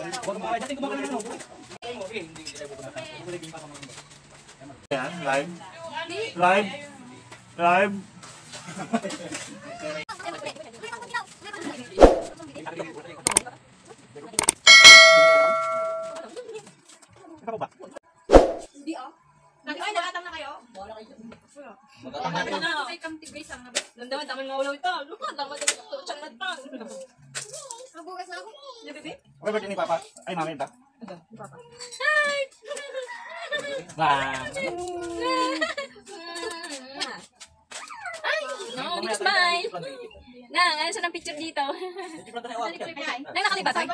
Yan, live. Live. Live. Hindi ah. Ay, nakatang na kayo? Nakatang na. Ay, kamtig guys ang nabit. Landaman, taman nga ulaw ito. Lupa, taman na ito. Tiyang matang. Nabugas na ako. Hindi, bebe? Okay, birthday ni Papa. Ay, mami ito. Hi! Ay! No, di ko smile. Nang, ano sa ng picture dito? Nang nakalibat ay?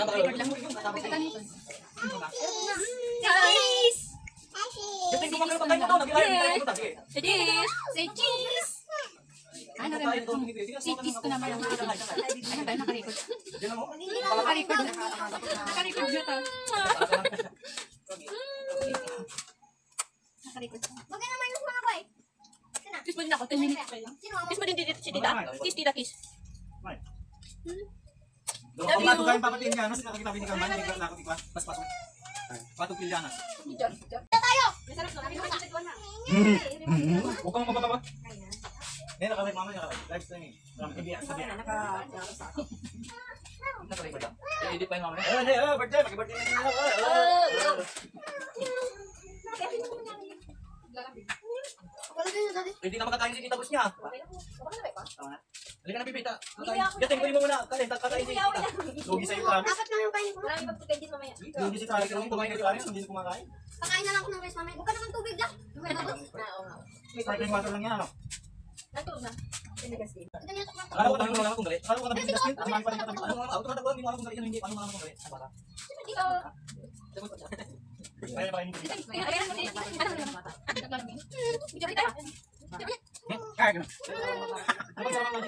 Guys! Cheese! Say cheese! Ano rin? Si cheese ko naman ang ano tayo nakarecord? Nakarecord. Nakarecord na to. Nakarecord. Wag ka naman yung mga ko eh. Kiss mo din ako, 10 minutes. Kiss mo din si tita. Kiss tita, kiss. Love you. Patukain Papa Pilianas, nakakita binigyan man, hindi ko ikwa. Mas pasok. Patok Pilianas. Tayo! Masarap na. Huwag kang mapapapa. Ngayon nakalive mama, nakalive. Live streaming. Sabi. Nakalive ba? I-edit pa yung mama. Birthday. Mag-birthday na nila. Hindi na makakain si Tita Bus niya. Halika na, Bibita. Gating ko mo muna. Kakain si Tita. Lugi sa'yo, Travis. Dapat na yung kainin ko. Marami pagpagkain din mamaya. Lugi si Travis. Kumain ka, Travis. Hindi siya kumakain. Pakain na lang ako ng rice mamaya. Huwag ka naman tubig lang. Sparkling water lang yan, ano? Natulog na. Tinigas din. Ito niya ito. Akala ko tanong lang kung galit. Akala ko kami bigas din. Ang pa rin katanong. Ano nga, automatic ko, hindi mo alam kung galit. Hindi, ano mo alam kung galit. Bata. Dito. Kaya pa kainin ko. Kaya ka na. Ano sa mga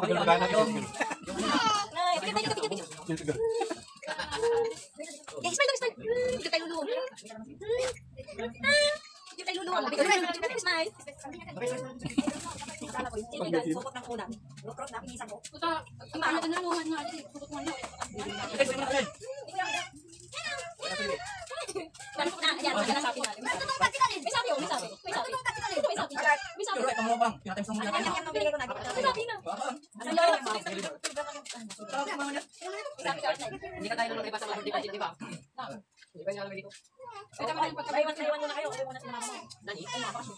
Hindi ka tayo nung naglipas sa mga budget, di ba? Hindi ba niya alam dito? Ay, tama kayo, pagkaiwan muna kayo. Ayaw muna sila mama mo. Dali, ay mga bakasyon.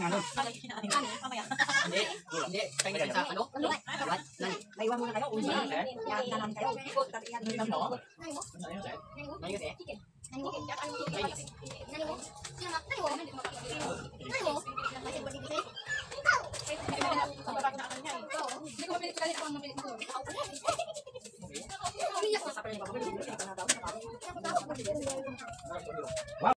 Hindi. Kayo na sa ano? Dali, maiwan muna kayo. Yan na lang kayo. Ikot, tati yan. Nani mo? Nani kasi? Chicken. Nani mo? Nani mo? Sino ma? Nani mo? Nani mo? Kasi pwede kasi? Hindi ko mapilit ka rin ako ang mapilit ko. Umiyak na sa pala yung babae.